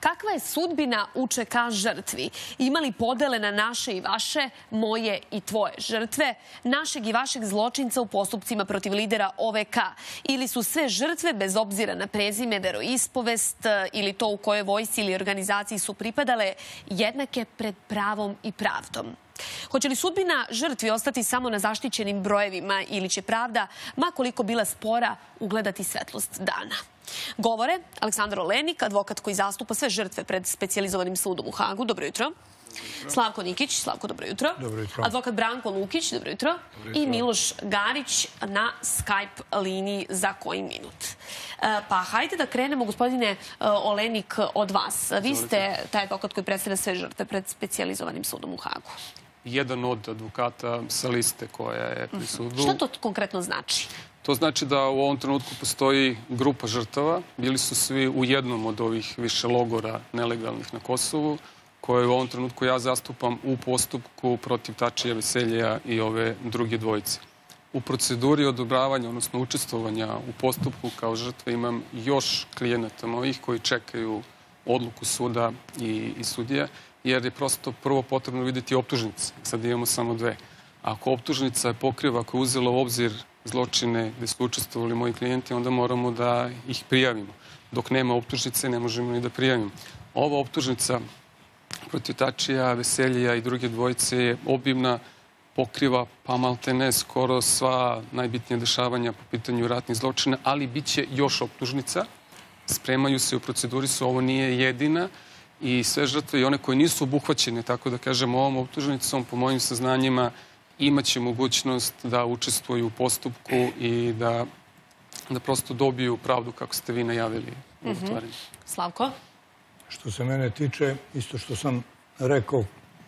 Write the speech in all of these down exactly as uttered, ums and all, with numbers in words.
Kakva je sudbina U Č K žrtvi? Ima li podele na naše i vaše, moje i tvoje žrtve, našeg i vašeg zločinca u postupcima protiv lidera O V K? Ili su sve žrtve, bez obzira na prezime, veroispovest ili to u kojoj vojsci ili organizaciji su pripadale, jednake pred pravom i pravdom? Hoće li sudbina žrtvi ostati samo na zaštićenim brojevima ili će pravda, ma koliko bila spora, ugledati svetlost dana? Govore Aleksandar Olenik, advokat koji zastupa sve žrtve pred specijalizovanim sudom u Hagu. Dobro jutro. Slavko Nikić. Slavko, dobro jutro. Dobro jutro. Advokat Branko Lukić. Dobro jutro. Dobro jutro. I Miloš Garić na Skype liniji za koji minut. Pa hajde da krenemo, gospodine Olenik, od vas. Vi ste taj advokat koji predstavlja sve žrtve pred specijalizovanim sudom u Hagu. Jedan od advokata sa liste koja je pri sudu. Šta to konkretno znači? To znači da u ovom trenutku postoji grupa žrtava. Bili su svi u jednom od ovih više logora nelegalnih na Kosovu, koje u ovom trenutku ja zastupam u postupku protiv Tačija, Veselja i ove druge dvojice. U proceduri odobravanja, odnosno učestvovanja u postupku kao žrtve imam još klijenata mojih koji čekaju odluku suda i, i sudija, jer je prosto prvo potrebno vidjeti optužnice. Sad imamo samo dve. Ako optužnica pokriva, ako je uzela u obzir zločine gdje su učestvovali moji klijenti, onda moramo da ih prijavimo. Dok nema optužnice, ne možemo ni da prijavimo. Ova optužnica protiv Tačija, Veselja i druge dvojice je obimna, pokriva pa maltene skoro sva najbitnija dešavanja po pitanju ratnih zločina, ali bit će još optužnica. Spremaju se, u proceduri su, ovo nije jedina i sve žrtve i one koje nisu obuhvaćene, tako da kažem, ovom optužnicom, po mojim saznanjima, imaće mogućnost da učestvuju u postupku i da, da prosto dobiju pravdu kako ste vi najavili u otvaranju. Slavko? Što se mene tiče, isto što sam rekao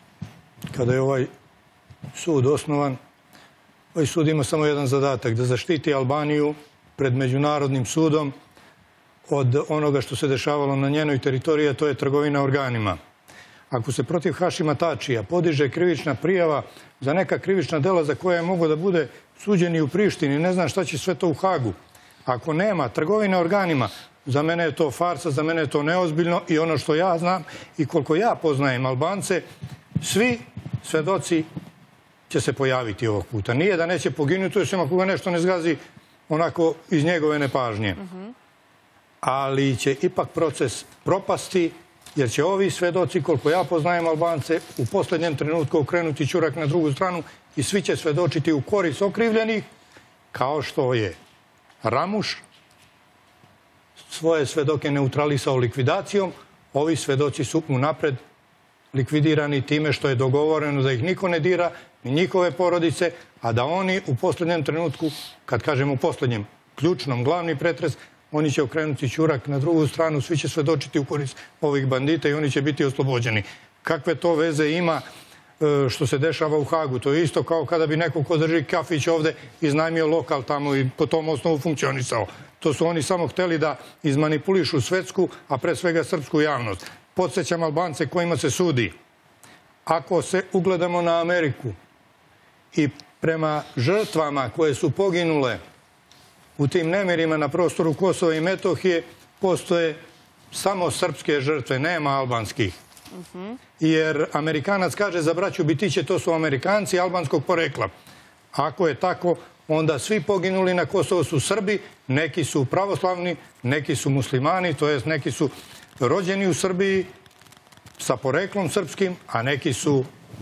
kada je ovaj sud osnovan, ovaj sud ima samo jedan zadatak, da zaštiti Albaniju pred međunarodnim sudom od onoga što se dešavalo na njenoj teritoriji, a to je trgovina organima. Ako se protiv Hašima Tačija podiže krivična prijava za neka krivična dela za koje je mogo da bude suđeni u Prištini, ne znam šta će sve to u Hagu. Ako nema trgovine organima, za mene je to farsa, za mene je to neozbiljno i ono što ja znam i koliko ja poznajem Albance, svi svedoci će se pojaviti ovog puta. Nije da neće poginuti, osim ako ga nešto ne zgazi onako iz njegove nepažnje. Ali će ipak proces propasti, jer će ovi svedoci, koliko ja poznajem Albance, u posljednjem trenutku okrenuti ćurak na drugu stranu i svi će svedočiti u korist okrivljenih, kao što je Ramuš svoje svedoke neutralisao likvidacijom. Ovi svedoci su unapred likvidirani time što je dogovoreno da ih niko ne dira, ni njihove porodice, a da oni u posljednjem trenutku, kad kažem u posljednjem, ključnom, glavni pretres, oni će okrenuti ćurak na drugu stranu, svi će svedočiti u korist ovih bandita i oni će biti oslobođeni. Kakve to veze ima što se dešava u Hagu? To je isto kao kada bi neko ko drži kafić ovde iznajmio lokal tamo i po tom osnovu funkcionisao. To su oni samo hteli da izmanipulišu svetsku, a pre svega srpsku javnost. Podsjećam Albance kojima se sudi. Ako se ugledamo na Ameriku i prema žrtvama koje su poginule u tim nemirima na prostoru Kosova i Metohije, postoje samo srpske žrtve, nema albanskih. Jer Amerikanac kaže za braću Bitiće, to su Amerikanci albanskog porekla. Ako je tako, onda svi poginuli na Kosovo su Srbi, neki su pravoslavni, neki su muslimani, to jest neki su rođeni u Srbiji sa poreklom srpskim, a neki su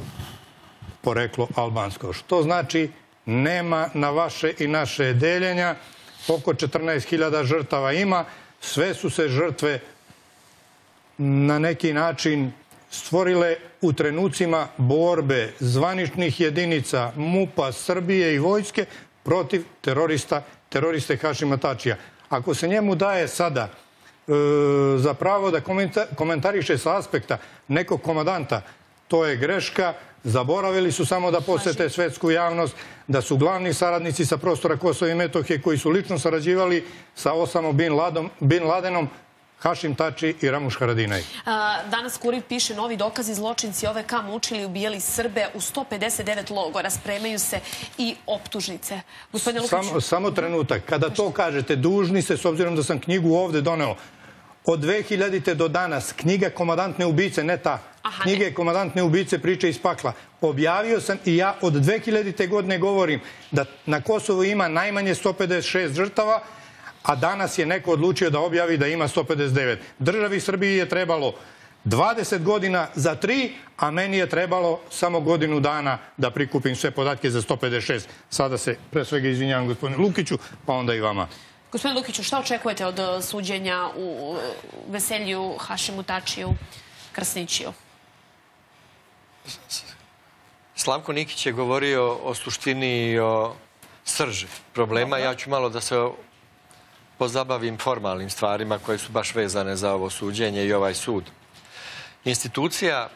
poreklo albansko. Što znači nema na vaše i naše deljenja, oko četrnaest hiljada žrtava ima, sve su se žrtve na neki način stvorile u trenucima borbe zvaničnih jedinica MUP-a, Srbije i vojske protiv terorista, teroriste Hašima Tačija. Ako se njemu daje sada za pravo da komentariše sa aspekta nekog komadanta, to je greška. Zaboravili su samo da posete svetsku javnost, da su glavni saradnici sa prostora Kosova i Metohije koji su lično sarađivali sa Osamo Bin Ladenom, Hašim Tači i Ramuš Haradinaj. Danas Kurir piše novi dokazi, zločinci O V K mučili i ubijali Srbe u sto pedeset devet logora. Spremaju se i optužnice. Gospodine Lukiću. Samo trenutak. Kada to kažete, dužni se, s obzirom da sam knjigu ovde doneo, Od dve hiljadite do danas, knjiga Komandantne ubice, ne ta, knjige Komandantne ubice, priče iz pakla. Objavio sam i ja od dve hiljadite godine govorim da na Kosovu ima najmanje sto pedeset šest žrtava, a danas je neko odlučio da objavi da ima sto pedeset devet. Državi Srbiji je trebalo dvadeset godina za tri, a meni je trebalo samo godinu dana da prikupim sve podatke za sto pedeset šest. Sada se pre svega izvinjavam gospodinu Lukiću, pa onda i vama. Gospodin Lukiću, šta očekujete od suđenja u Veselju, Hašimu Tačiju, Krsnićiju? Slavko Nikić je govorio o suštini i o srži problema. Ja ću malo da se pozabavim formalnim stvarima koje su baš vezane za ovo suđenje i ovaj sud. Institucija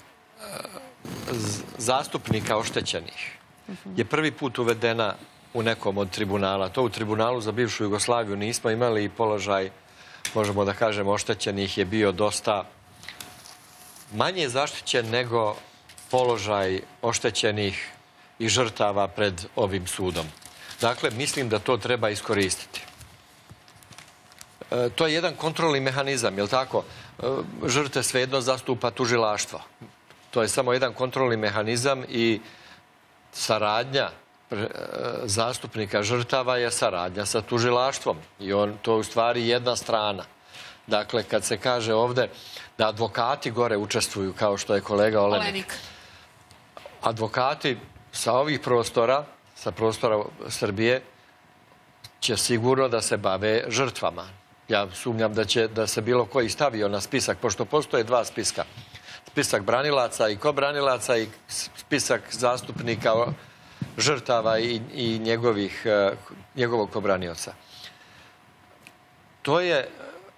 zastupnika oštećenih je prvi put uvedena u nekom od tribunala. To u tribunalu za bivšu Jugoslaviju nismo imali i položaj, možemo da kažemo, oštećenih je bio dosta manje zaštićen nego položaj oštećenih i žrtava pred ovim sudom. Dakle, mislim da to treba iskoristiti. To je jedan kontrolni mehanizam, je li tako? Žrtve svejedno zastupa tužilaštvo. To je samo jedan kontrolni mehanizam i saradnja zastupnika žrtava je saradnja sa tužilaštvom. I on, to je u stvari jedna strana. Dakle, kad se kaže ovde da advokati gore učestvuju, kao što je kolega Olenik. Advokati sa ovih prostora, sa prostora Srbije, će sigurno da se bave žrtvama. Ja sumnjam da će da se bilo koji stavio na spisak, pošto postoje dva spiska. Spisak branilaca i kobranilaca i spisak zastupnika žrtava i, i njegovih, njegovog kobranioca. To je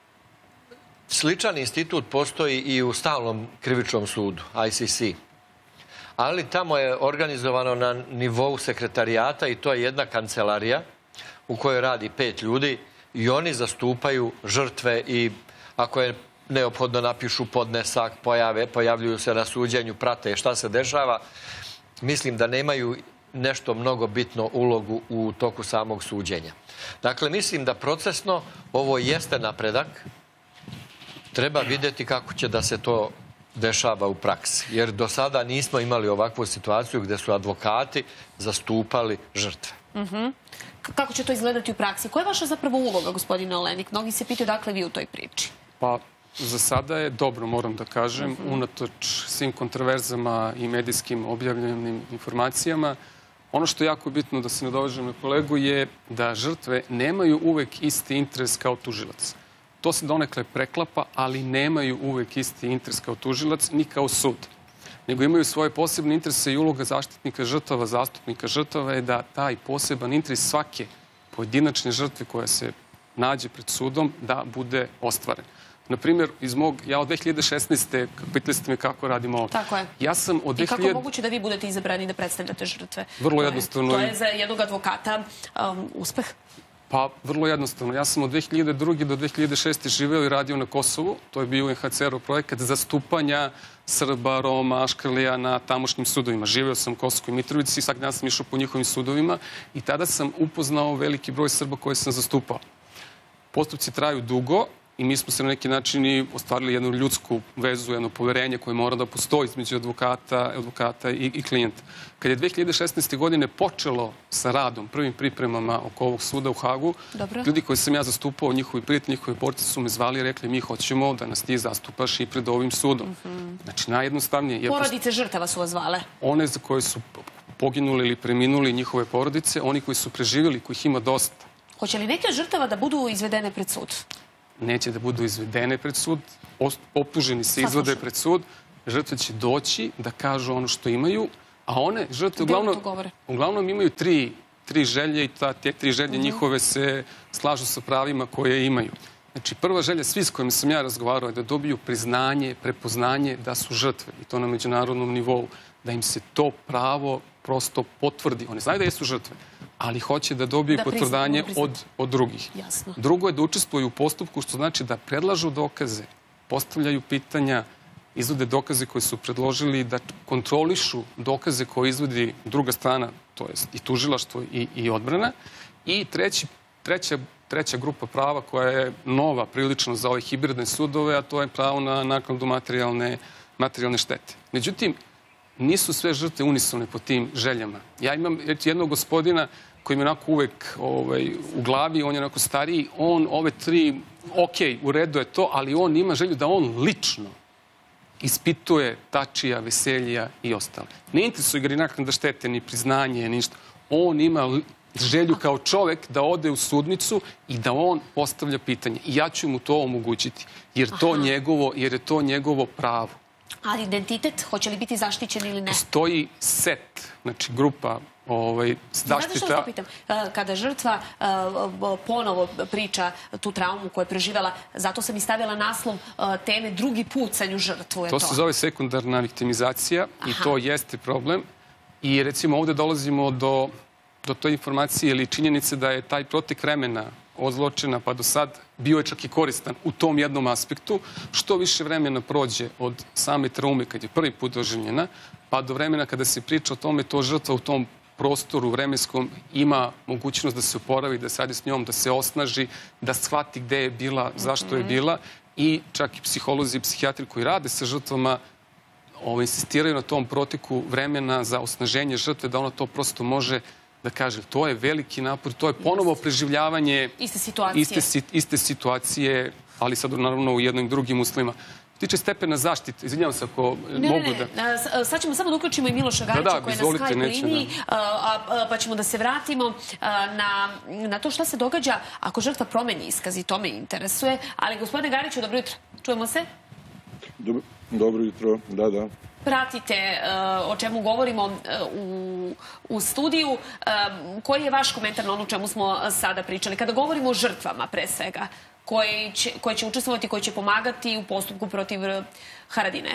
sličan institut postoji i u stalnom krivičnom sudu, I C C. Ali tamo je organizovano na nivou sekretarijata i to je jedna kancelarija u kojoj radi pet ljudi i oni zastupaju žrtve i ako je neophodno napišu podnesak, pojave, pojavljuju se na suđenju, prate šta se dešava. Mislim da nemaju nešto mnogo bitno ulogu u toku samog suđenja. Dakle, mislim da procesno ovo jeste napredak. Treba vidjeti kako će da se to dešava u praksi. Jer do sada nismo imali ovakvu situaciju gde su advokati zastupali žrtve. Uh-huh. Kako će to izgledati u praksi? Koja je vaša zapravo uloga, gospodine Olenik? Mnogi se pitaju dakle vi u toj priči. Pa, za sada je dobro, moram da kažem, uh-huh. unatoč svim kontroverzama i medijskim objavljenim informacijama. Ono što je jako bitno da se nadovežem na kolegu je da žrtve nemaju uvek isti interes kao tužilac. To se donekle preklapa, ali nemaju uvek isti interes kao tužilac ni kao sud. Nego imaju svoje posebne interese i uloga zaštitnika žrtava, zastupnika žrtava je da taj poseban interes svake pojedinačne žrtve koja se nađe pred sudom da bude ostvaren. Naprimjer, iz mog, ja od dve hiljade šesnaeste. pitali ste me kako radimo ovo. Tako je. Ja sam od I kako je moguće da vi budete izabrani da predstavljate žrtve? Vrlo jednostavno. To je za jednog advokata um, uspeh. Pa, vrlo jednostavno. Ja sam od dve hiljade druge. do dve hiljade šeste. živeo i radio na Kosovu. To je bio U N H C R-ov projekat zastupanja Srba, Roma, Aškrlija na tamošnjim sudovima. Živeo sam u Kosovskoj Mitrovici i svaki dan sam išao po njihovim sudovima i tada sam upoznao veliki broj Srba koje sam zastupao. Postupci traju dugo i mi smo se na neki način i ostvarili jednu ljudsku vezu, jedno poverenje koje mora da postoji između advokata, advokata i, i klijenta. Kad je dve hiljade šesnaeste. godine počelo sa radom, prvim pripremama oko ovog suda u Hagu, Dobro. ljudi koji sam ja zastupao, njihovi prijatelji, njihovi porodice su me zvali i rekli mi hoćemo da nas ti zastupaš i pred ovim sudom. Mm-hmm. Znači, najjednostavnije. Porodice žrtava su vas zvale? One za koje su poginuli ili preminuli njihove porodice, oni koji su preživjeli, kojih ima dosta. Hoće li neke žrtava da budu izvedene pred sud? Neće da budu izvedene pred sud, optuženi se izvode pred sud, žrtve će doći da kažu ono što imaju, a one žrtve uglavnom, uglavnom imaju tri, tri želje i ta, te tri želje uh-huh. njihove se slažu sa pravima koje imaju. Znači, prva želja svi s kojima sam ja razgovarao je da dobiju priznanje, prepoznanje da su žrtve i to na međunarodnom nivou, da im se to pravo prosto potvrdi. Oni znaju da jesu žrtve, ali hoće da dobiju da potvrdanje od, od drugih. Jasno. Drugo je da učestvuju u postupku, što znači da predlažu dokaze, postavljaju pitanja, izvode dokaze koje su predložili, da kontrolišu dokaze koje izvodi druga strana, to jest i tužilaštvo i, i odbrana. I treći, treća treća grupa prava koja je nova prilično za ove hibridne sudove, a to je pravo na naknadu materijalne, materijalne štete. Međutim, nisu sve žrtve unisone po tim željama. Ja imam jednog gospodina koji mi je onako uvek ovaj, u glavi, on je onako stariji, on ove tri, ok, u redu je to, ali on ima želju da on lično ispituje Tačija, Veseljija i ostale. Ne interesuje ga ni naknada štete, ni priznanje, ništa. On ima želju kao čovek da ode u sudnicu i da on postavlja pitanje. I ja ću mu to omogućiti, jer, to njegovo, jer je to njegovo pravo. Ali identitet, hoće li biti zaštićen ili ne? Postoji set, znači grupa ovaj, zaštita... Znate što vas pitam? Kada žrtva ponovo priča tu traumu koju je preživjela, zato sam i stavila naslov teme drugi put sa nju žrtvuje to. To se zove sekundarna viktimizacija i to jeste problem. I recimo ovdje dolazimo do, do toj informacije ili činjenice da je taj protek vremena od zločina pa do sad bio je čak i koristan u tom jednom aspektu. Što više vremena prođe od same traume kad je prvi put doživljena, pa do vremena kada se priča o tome, to žrtva u tom prostoru vremenskom ima mogućnost da se oporavi, da se radi s njom, da se osnaži, da shvati gde je bila, zašto je bila. I čak i psiholozi i psihijatri koji rade sa žrtvama ovo, insistiraju na tom proteku vremena za osnaženje žrtve, da ona to prosto može da kaže. To je veliki napor, to je ponovo preživljavanje iste situacije, iste, iste situacije, ali sad naravno u jednim drugim uslovima. Tiče stepena zaštite, izvinjavam se ako ne, mogu ne, da... Ne, sad ćemo samo da uključimo i Miloša Garića da, da, koji je na Skype liniji, da. a, a, pa ćemo da se vratimo na, na to šta se događa ako žrtva promeni iskaz i to me interesuje. Ali gospodine Gariću, dobro jutro. Čujemo se? Dobro, dobro jutro, da, da. Pratite uh, o čemu govorimo uh, u, u studiju. Uh, koji je vaš komentar na ono o čemu smo sada pričali? Kada govorimo o žrtvama, pre svega, koje će, koje će učestvovati, koje će pomagati u postupku protiv Haradine?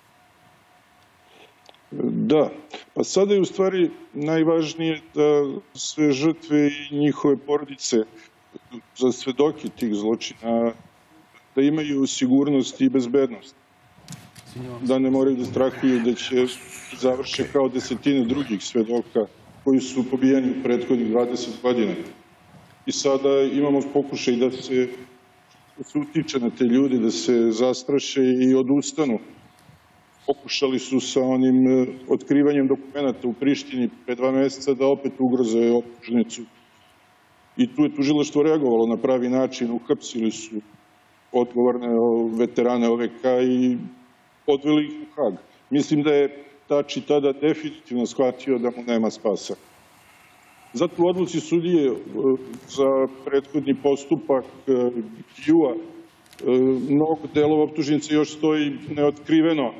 Da, pa sada je u stvari najvažnije da sve žrtve i njihove porodice za svedoke tih zločina da imaju sigurnost i bezbednost. Da ne moraju da strahuju da će završe kao desetine drugih svedoka koji su pobijeni u prethodnih dvadeset godina. I sada imamo pokušaj da se, da se utiče na te ljude, da se zastraše i odustanu. Pokušali su sa onim otkrivanjem dokumenta u Prištini pre dva meseca da opet ugroze optužnicu. I tu je tužilaštvo reagovalo na pravi način, uhapsili su odgovorne veterane O V K i odveli ih u Hag. Mislim da je Tači tada definitivno shvatio da mu nema spasa. Zato u odluci sudije za prethodni postupak G I U-a mnogo delova optužnice još stoji neotkriveno.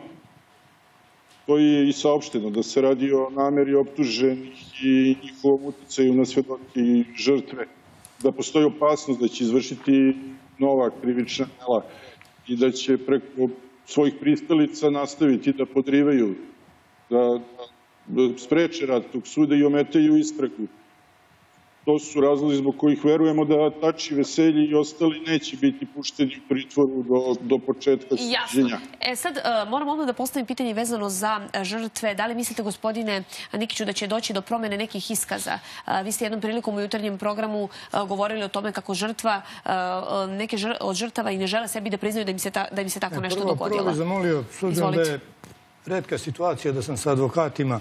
To je i saopšteno da se radi o nameri optuženih i njihovom uticaju na svedoke i žrtve. Da postoji opasnost da će izvršiti nova krivična dela i da će preko svojih pristalica nastaviti da podrivaju, da spreče rad tog suda i ometaju istragu. To su razlozi zbog kojih verujemo da Tači, Veselji i ostali neće biti pušteni u pritvoru do, do početka suđenja. Jasno. E sad, uh, moram odmah da postavim pitanje vezano za žrtve. Da li mislite, gospodine Nikiću, da će doći do promene nekih iskaza? Uh, vi ste jednom prilikom u jutarnjem programu uh, govorili o tome kako žrtva, uh, neke žr od žrtava i ne žele sebi da priznaju da im se, ta, da im se tako nešto prvo, dogodilo. Prvo bih zamolio, s obzirom da je retka situacija da sam sa advokatima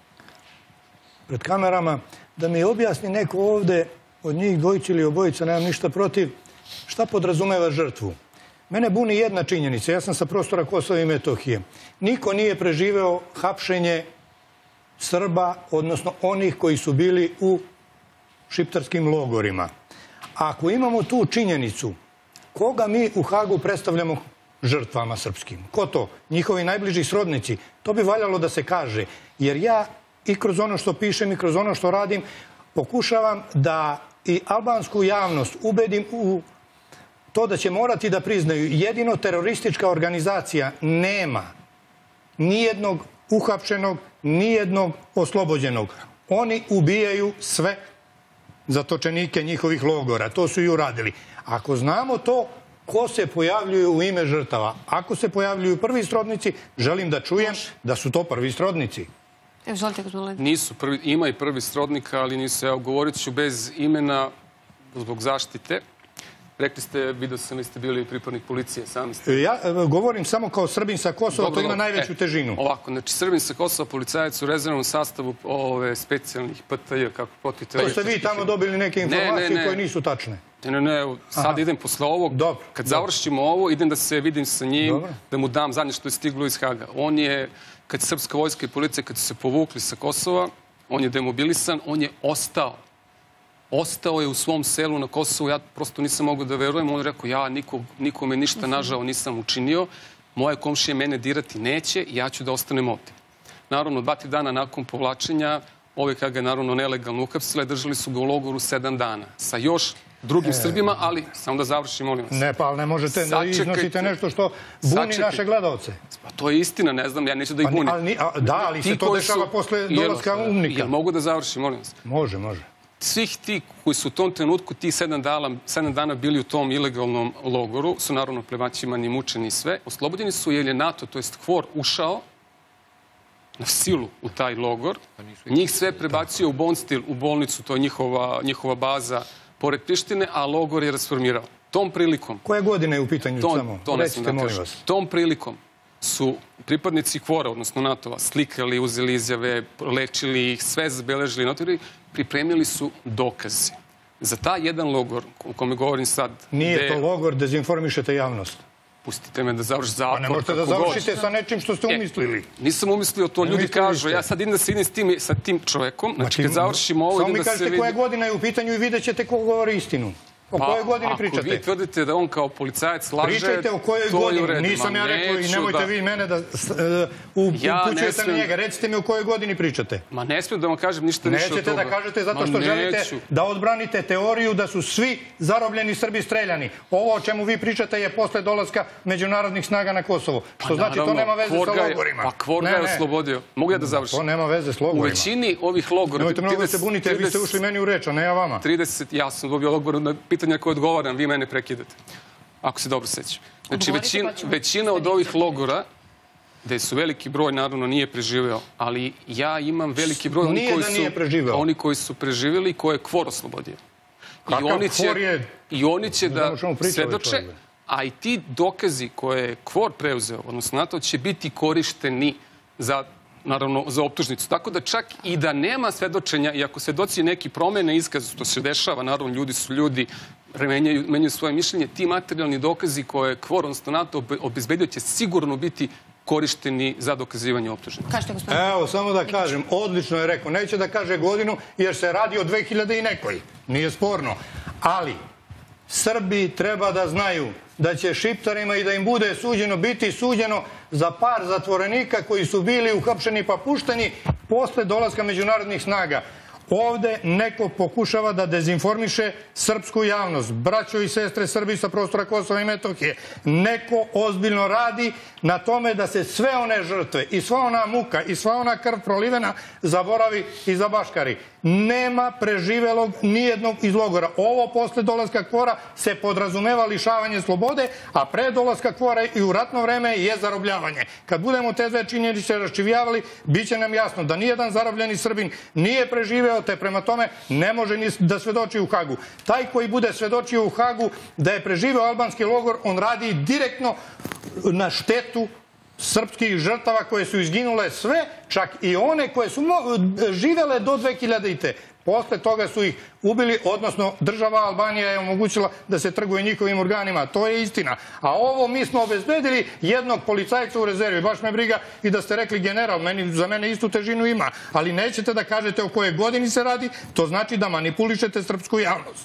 pred kamerama, da mi objasni neko ovde od njih dvojica ili obojica, nemam ništa protiv, šta podrazumeva žrtvu. Mene buni jedna činjenica, ja sam sa prostora Kosova i Metohije. Niko nije preživeo hapšenje Srba, odnosno onih koji su bili u šiptarskim logorima. Ako imamo tu činjenicu, koga mi u Hagu predstavljamo žrtvama srpskim? Ko to? Njihovi najbliži srodnici? To bi valjalo da se kaže, jer ja i kroz ono što pišem i kroz ono što radim, pokušavam da i albansku javnost ubedim u to da će morati da priznaju. Jedino teroristička organizacija nema nijednog uhapšenog, nijednog oslobođenog. Oni ubijaju sve zatočenike njihovih logora. To su i uradili. Ako znamo to, ko se pojavljuju u ime žrtava? Ako se pojavljuju prvi srodnici, želim da čujem da su to prvi srodnici. Nisu prvi, ima i prvi srodnika, ali nisu, evo, govorit ću bez imena, zbog zaštite. Rekli ste, vidio sam, vi ste bili pripadnik policije, sami ste. Ja govorim samo kao Srbin sa Kosova, to ima najveću težinu. Ovako, znači Srbin sa Kosova, policajac u rezervnom sastavu ove specijalnih P T J, kako potite... To ste vi tamo dobili neke informacije koje nisu tačne. Ne, ne, ne, sad idem posle ovog, kad završimo ovo, idem da se vidim sa njim, da mu dam zadnje što je stiglo iz Haga. On je, kad srpska vojska i policija, kad su se povukli sa Kosova, on je demobilisan, on je ostao. Ostao je u svom selu na Kosovu, ja prosto nisam mogao da verujem. On je rekao, ja nikome ništa nažao nisam učinio, moje komšije mene dirati neće i ja ću da ostanem ovdje. Naravno, dva, tri dana nakon povlačenja, ove kada ga naravno nelegalno uhapsile, držali su ga u logoru sedam dana. Sa još drugim Srbima, ali samo da završim, molim vas. Ne, pa ali ne možete da iznosite nešto što buni naše gledalce. Pa to je istina, ne znam, ja neću da ih bunim. Da, ali se to dešava posle dolaska umnika. Ja mogu da završim, molim vas. Može, može. Svih ti koji su u tom trenutku, ti sedam dana bili u tom ilegalnom logoru, su naravno plebaćivani, mučeni i sve, oslobođeni su jer je NATO, to jest KFOR, ušao na silu u taj logor. Njih sve prebacio u Bonstil, u bolnicu, to je njihova baza pored Prištine, a logor je rasformirao. Tom prilikom... Koje godine je u pitanju samo? Recite, molim vas. Tom prilikom su pripadnici KFOR-a, odnosno NATO-a, slikali, uzeli izjave, lečili ih, sve zabeležili, notirali, pripremili su dokaze. Za taj jedan logor, o kome govorim sad... Nije to logor, dezinformišete javnost. Pustite me da završi zatvor. Pa ne možete da završite sa nečim što ste umislili. Nisam umislio, to ljudi kažu. Ja sad idem da se idem sa tim čovekom. Znači, kad završimo ovo, idem da se vidim... Samo mi kažete koja godina je u pitanju i vidjet ćete ko govori istinu. O kojoj godini pričate? Ako vi tvrdite da on kao policajac laže, pričajte o kojoj godini. Nisam ja rekao i nemojte vi mene da upućujete na njega. Recite mi o kojoj godini pričate. Ma ne smijem da vam kažem ništa više od toga. Nećete da kažete zato što želite da odbranite teoriju da su svi zarobljeni Srbi streljani. Ovo o čemu vi pričate je posle dolaska međunarodnih snaga na Kosovo. Što znači to nema veze sa logorima. Pa KFOR ga je oslobodio. Mogu ja da završim? To nema veze s logorima. U većini ovih logora... Nemojte mnogo da se bunite, vi ste ušli meni u reč, a ne ja vama. trideset, ja sam dobio logor na pitanja koje odgovaram, vi mene prekidate. Ako se dobro sećam. Znači, većina od ovih logora, gde su veliki broj, naravno, nije preživeo, ali ja imam veliki broj oni koji su preživjeli i koje je KFOR oslobodio. Kakav KFOR je? I oni će da svedoče, a i ti dokazi koje je KFOR preuzeo, odnosno NATO, će biti korišteni za naravno, za optužnicu. Tako da čak i da nema svedočenja, i ako svedoci neki promene iskazu, to se dešava, naravno, ljudi su ljudi, menjaju svoje mišljenje, ti materijalni dokazi koje KFOR, odnosno NATO, obezbedio će sigurno biti korišteni za dokazivanje optužnice. Evo, samo da kažem, odlično je rekao, neće da kaže godinu, jer se radi o dve hiljade i nekoj. Nije sporno. Ali, Srbi treba da znaju da će Šiptarima i da im bude suđeno biti suđeno za par zatvorenika koji su bili uhapšeni pa pušteni posle dolaska međunarodnih snaga. Ovde neko pokušava da dezinformiše srpsku javnost, braćo i sestre Srbi sa prostora Kosova i Metohije. Neko ozbiljno radi na tome da se sve one žrtve i sva ona muka i sva ona krv prolivena zaboravi i zabaškari. Nema preživelog nijednog iz logora. Ovo posle dolaska KFOR-a se podrazumeva lišavanje slobode, a pre dolaska KFOR-a i u ratno vreme je zarobljavanje. Kad budemo te dve činjenice raščivijavali, bit će nam jasno da nijedan zarobljeni Srbin nije preživeo, te prema tome ne može ni da svedoči u Hagu. Taj koji bude svedočio u Hagu da je preživeo albanski logor, on radi direktno na štetu srpskih žrtava koje su izginule sve, čak i one koje su živele do dve hiljadite. Posle toga su ih ubili, odnosno država Albanija je omogućila da se trguje njihovim organima. To je istina. A ovo mi smo obezbedili jednog policajca u rezervi. Baš me briga i da ste rekli general, za mene istu težinu ima. Ali nećete da kažete o kojoj godini se radi, to znači da manipulišete srpsku javnost.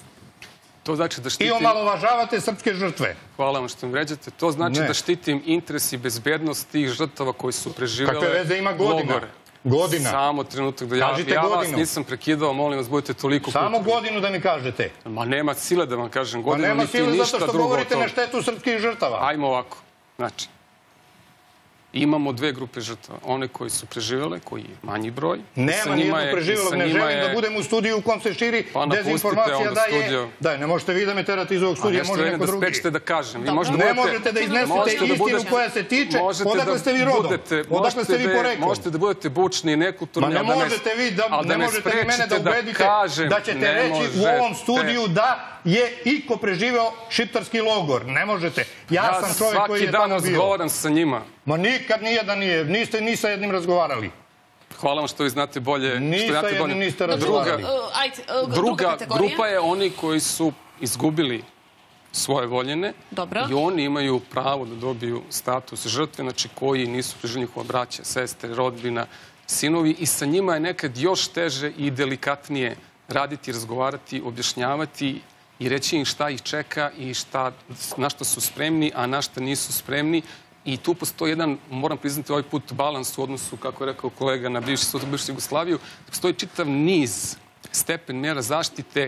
I omalovažavate srpske žrtve. Hvala vam što mi vređate. To znači da štitim interes i bezbednost tih žrtava koji su preživjele logore. Kakve veze ima godina? Godina. Samo trenutak da ja, ja vas nisam prekidao, molim vas, budete toliko... Samo godinu da mi kažete. Ma nema sile da vam kažem godinu, niti ništa drugo. Ma nema sile zato što govorite na štetu srpskih žrtava. Ajmo ovako. Znači, Imamo dve grupe žrtava. One koji su preživjele, koji je manji broj. Nema nijednog preživjelog. Ne želim da budem u studiju u kom se širi dezinformacija da je... Daj, ne možete vi da me terate iz ovog studija, može neko drugi. Da sprečite da kažem. Ne možete da iznesete istinu koja se tiče. Odakle ste vi rodom? Odakle ste vi poreklom? Možete da budete bučni i nekulturni. Ma ne možete vi mene da ubedite da ćete reći u ovom studiju da je iko preživeo šiptarski logor. Ne možete. Ja sam čovjek koji je tamo bio. Svaki dan razgovaram sa njima. Ma nikad nijedan nije. Niste ni sa jednim razgovarali. Hvala vam što vi znate bolje. Ni sa jednim niste razgovarali. Druga grupa je oni koji su izgubili svoje voljene i oni imaju pravo da dobiju status žrtve, znači koji nisu preživjeli, njihova braća, sestre, rodbina, sinovi, i sa njima je nekad još teže i delikatnije raditi, razgovarati, objašnjavati i reći im šta ih čeka i na šta su spremni, a na šta nisu spremni. I tu postoji jedan, moram priznati ovaj put, balans u odnosu, kako je rekao kolega, na bivši sud, bivšu Jugoslaviju. Postoji čitav niz stepen mjera zaštite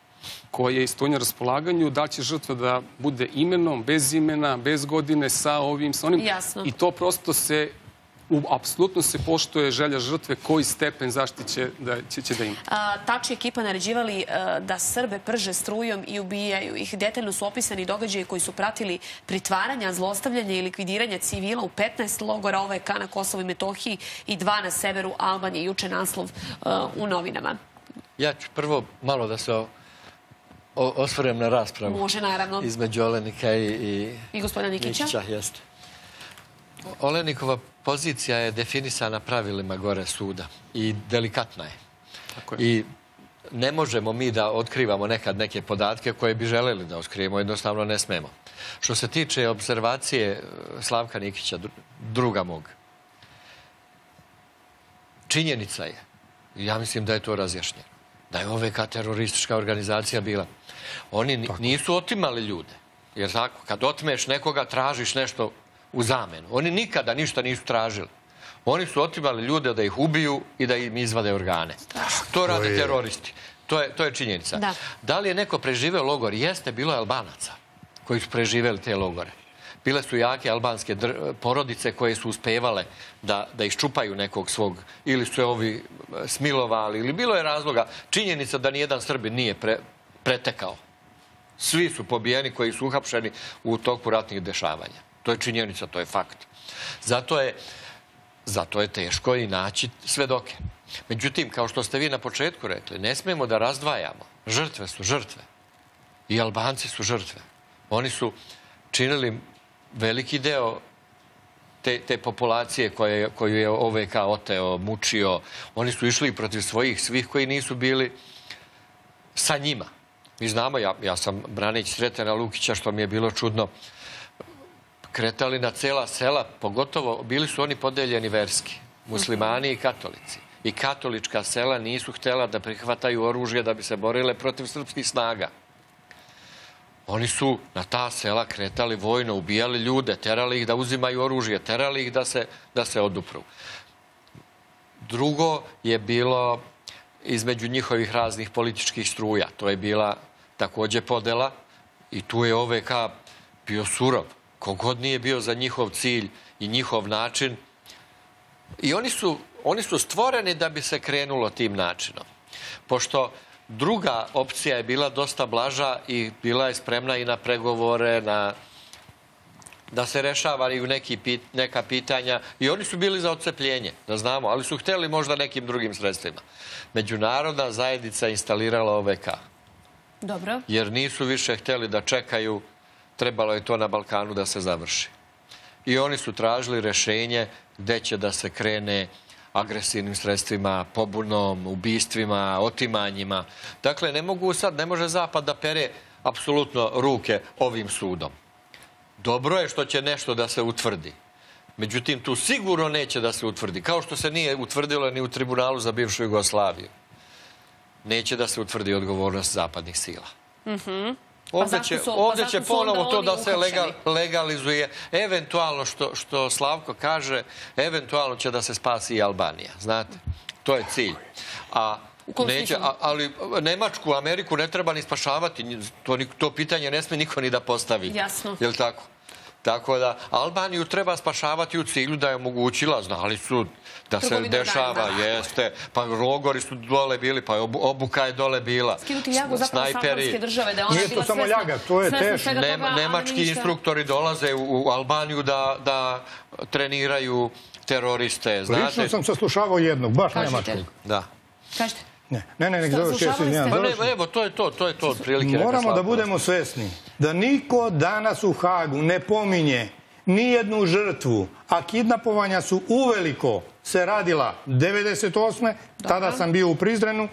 koje stoji na raspolaganju. Da će žrtva da bude imenom, bez imena, bez godine, sa ovim, sa onim. I to prosto se... Apsolutno se poštuje želja žrtve koji stepen zaštite će da ima. Tači ekipa naređivali da Srbe prže strujom i ubijaju ih. Detaljno su opisani događaji koji su pratili pritvaranja, zlostavljanje i likvidiranje civila u petnaest logora O V K na Kosovu i Metohiji i dva na severu Albanije. Juče naslov u novinama. Ja ću prvo malo da se osvrnem na raspravu. Može, naravno. Između Olenika i gospodina Nikića. Jeste. Olenikova pozicija je definisana pravilima gore suda i delikatna je. I ne možemo mi da otkrivamo nekad neke podatke koje bi želeli da otkrijemo, jednostavno ne smemo. Što se tiče observacije Slavka Nikića, druga mog, činjenica je, ja mislim da je to razjašnjeno, da je O V K teroristička organizacija bila. Oni nisu otimali ljude, jer tako, kad otmeš nekoga, tražiš nešto u zamenu. Oni nikada ništa nisu tražili. Oni su otimali ljude da ih ubiju i da im izvade organe. To rade teroristi. To je činjenica. Da li je neko preživeo logor? Jeste, bilo je Albanaca koji su preživeli te logore. Bile su jake albanske porodice koje su uspevale da iščupaju nekog svog, ili su je ovi smilovali, ili bilo je razloga. Činjenica da nijedan Srbin nije pretekao. Svi su pobijeni koji su uhapšeni u toku ratnih dešavanja. To je činjenica, to je fakt. Zato je teško i naći svedoke. Međutim, kao što ste vi na početku rekli, ne smijemo da razdvajamo. Žrtve su žrtve. I Albanci su žrtve. Oni su činili veliki deo te populacije koju je O V K oteo, mučio. Oni su išli protiv svojih, svih koji nisu bili sa njima. Mi znamo, ja sam branić Sretena Lukića, što mi je bilo čudno, kretali na cela sela, pogotovo bili su oni podeljeni verski, muslimani i katolici. I katolička sela nisu htjela da prihvataju oružje da bi se borile protiv srpskih snaga. Oni su na ta sela kretali vojno, ubijali ljude, terali ih da uzimaju oružje, terali ih da se odupru. Drugo je bilo između njihovih raznih političkih struja. To je bila također podela i tu je O V K bio surov. Kogod nije bio za njihov cilj i njihov način. I oni su stvoreni da bi se krenulo tim načinom. Pošto druga opcija je bila dosta blaža i bila je spremna i na pregovore, da se rešavaju neka pitanja. I oni su bili za odcepljenje, da znamo, ali su htjeli možda nekim drugim sredstvima. Međunarodna zajednica instalirala O V K. Dobro. Jer nisu više htjeli da čekaju. Trebalo je to na Balkanu da se završi. I oni su tražili rešenje gde će da se krene agresivnim sredstvima, pobunom, ubistvima, otimanjima. Dakle, ne mogu sad, ne može Zapad da pere apsolutno ruke ovim sudom. Dobro je što će nešto da se utvrdi. Međutim, tu sigurno neće da se utvrdi. Kao što se nije utvrdilo ni u tribunalu za bivšu Jugoslaviju. Neće da se utvrdi odgovornost zapadnih sila. Mhm. Ovdje će ponovo to da se legalizuje. Eventualno, što Slavko kaže, eventualno će da se spasi i Albanija. Znate, to je cilj. Ali Nemačku, Ameriku ne treba ni spašavati. To pitanje ne smije niko ni da postavi. Jasno. Je li tako? Tako da Albaniju treba spašavati u cilju da je omogućila, znali su da se dešava, jeste, pa logori su dole bili, pa obuka je dole bila. Skinuti ljagu zapravo Savdanske države, da je ona bila svesna. Nije to samo ljaga, to je teško. Nemački instruktori dolaze u Albaniju da treniraju teroriste. Lično sam saslušavao jednog, baš nemačkog. Da. Kažete? Ne, ne, ne, nek završi, ja se izvinjam. Evo, to je to, to je to. Moramo da budemo svesni da niko danas u Hagu ne pominje nijednu žrtvu, a kidnapovanja su uveliko se radila devedeset osme. Tada sam bio u Prizrenu,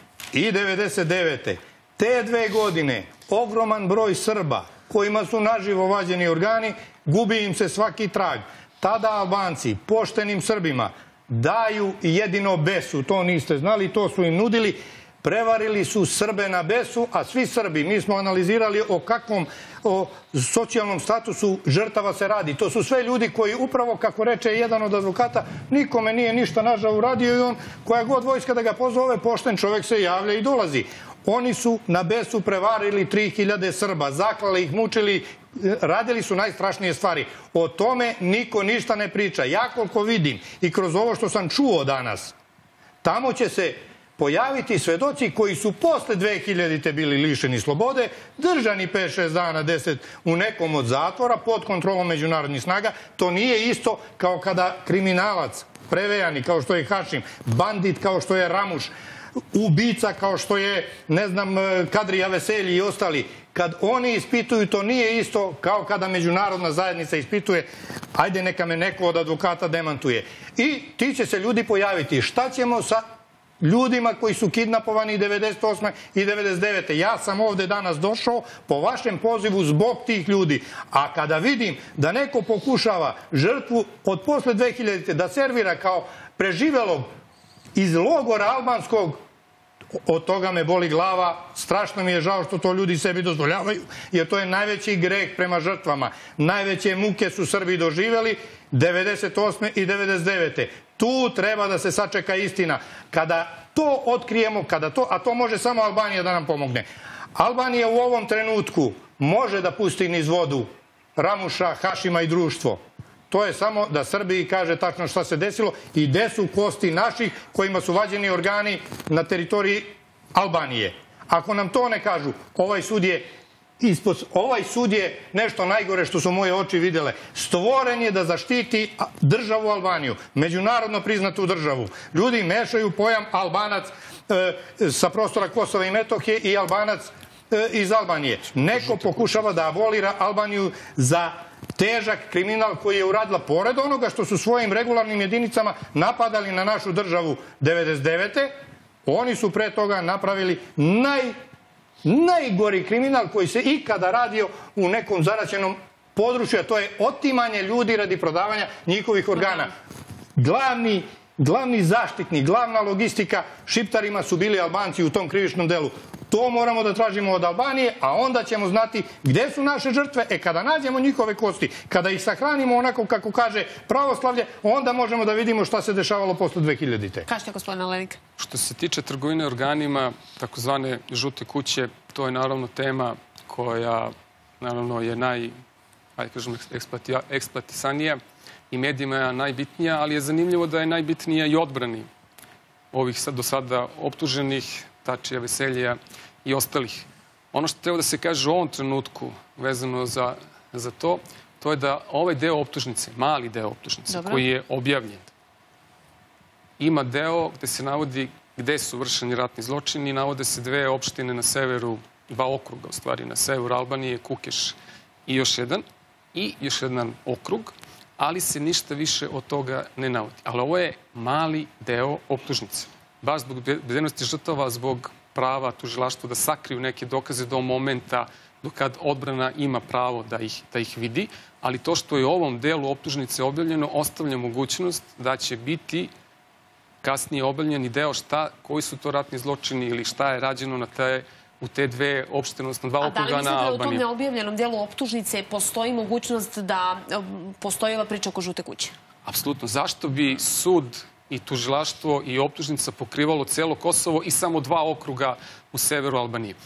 i devedeset devete. Te dve godine ogroman broj Srba kojima su naživo vađeni organi, gubi im se svaki trag. Tada Albanci, poštenim Srbima, daju jedino besu, to niste znali, to su im nudili, prevarili su Srbe na besu, a svi Srbi, mi smo analizirali o kakvom socijalnom statusu žrtava se radi. To su sve ljudi koji upravo, kako reče jedan od advokata, nikome nije ništa nažao uradio i on, koja god vojska da ga pozove, pošten čovjek se javlja i dolazi. Oni su na besu prevarili tri hiljade Srba, zaklali ih, mučili, radili su najstrašnije stvari. O tome niko ništa ne priča. Ja koliko vidim i kroz ovo što sam čuo danas, tamo će se pojaviti svedoci koji su posle dve hiljadite bili lišeni slobode, držani pet šest dana, deset u nekom od zatvora pod kontrolom međunarodnih snaga. To nije isto kao kada kriminalac, prevejani kao što je Hašim, bandit kao što je Ramuš, ubica kao što je, ne znam, Kadrija Veselji i ostali. Kad oni ispituju, to nije isto kao kada međunarodna zajednica ispituje. Ajde, neka me neko od advokata demantuje. I ti će se ljudi pojaviti. Šta ćemo sa ljudima koji su kidnapovani devedeset osme i devedeset devete. Ja sam ovde danas došao po vašem pozivu zbog tih ljudi. A kada vidim da neko pokušava žrtvu od posle dve hiljadite da servira kao preživelog iz logora albanskog, od toga me boli glava. Strašno mi je žao što to ljudi sebi dozvoljavaju, jer to je najveći greh prema žrtvama. Najveće muke su Srbi doživjeli devedeset osme i devedeset devete. Tu treba da se sačeka istina. Kada to otkrijemo, kada to, a to može samo Albanija da nam pomogne. Albanija u ovom trenutku može da pusti niz vodu Ramuša, Hašima i društvo. To je samo da Srbiji kaže tačno šta se desilo i gde su kosti naših kojima su vađeni organi na teritoriji Albanije. Ako nam to ne kažu, ovaj sud je ispod, ovaj sud je nešto najgore što su moje oči videle. Stvoren je da zaštiti državu Albaniju, međunarodno priznatu državu. Ljudi mešaju pojam Albanac e, sa prostora Kosova i Metohije i Albanac e, iz Albanije. Neko pokušava da abolira Albaniju za težak kriminal koji je uradila pored onoga što su svojim regularnim jedinicama napadali na našu državu devedeset devete. Oni su pre toga napravili naj, najgori kriminal koji se ikada radio u nekom zaraćenom području, a to je otimanje ljudi radi prodavanja njihovih organa. Glavni Glavni zaštitnik, glavna logistika šiptarima su bili Albanci u tom krivičnom delu. To moramo da tražimo od Albanije, a onda ćemo znati gde su naše žrtve. E, kada nađemo njihove kosti, kada ih sahranimo onako kako kaže pravoslavlje, onda možemo da vidimo šta se dešavalo posle dve hiljadite. Kažete, gospodine Lenik. Što se tiče trgovine organima, takozvane žute kuće, to je naravno tema koja naravno je naj, ajde kažem, eksploatisanija i medijima je najbitnija, ali je zanimljivo da je najbitnija i odbrani ovih sad do sada optuženih, Tačija, Veseljija i ostalih. Ono što treba da se kaže u ovom trenutku vezano za, za to, to je da ovaj deo optužnice, mali deo optužnice, Dobro. koji je objavljen, ima deo gde se navodi gde su vršeni ratni zločini, navode se dve opštine na severu, dva okruga u stvari, na severu Albanije, Kukeš i još jedan, i još jedan okrug, ali se ništa više od toga ne navodi. Ali ovo je mali deo optužnice. Baš zbog bezbednosti žrtava, zbog prava tužilaštva da sakriju neke dokaze do momenta do kad odbrana ima pravo da ih, da ih vidi. Ali to što je u ovom delu optužnice objavljeno ostavlja mogućnost da će biti kasnije objavljeni deo šta, koji su to ratni zločini ili šta je rađeno na te u te dve opštine, odnosno dva okruga na Albaniji. A da li mislite da u tom neobjavljenom delu optužnice postoji mogućnost da postoji ova priča oko žute kuće? Apsolutno. Zašto bi sud i tužilaštvo i optužnica pokrivalo celo Kosovo i samo dva okruga u severu Albanije?